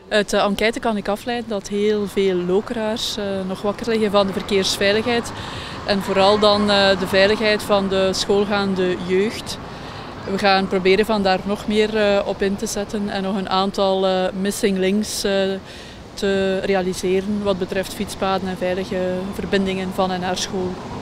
Uit de enquête kan ik afleiden dat heel veel Lokeraars nog wakker liggen van de verkeersveiligheid. En vooral dan de veiligheid van de schoolgaande jeugd. We gaan proberen van daar nog meer op in te zetten en nog een aantal missing links te realiseren wat betreft fietspaden en veilige verbindingen van en naar school.